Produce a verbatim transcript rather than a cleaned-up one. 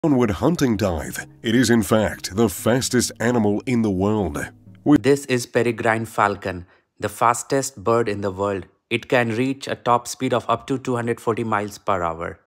Downward hunting dive. It is in fact the fastest animal in the world. This is peregrine falcon, the fastest bird in the world. It can reach a top speed of up to two hundred forty miles per hour.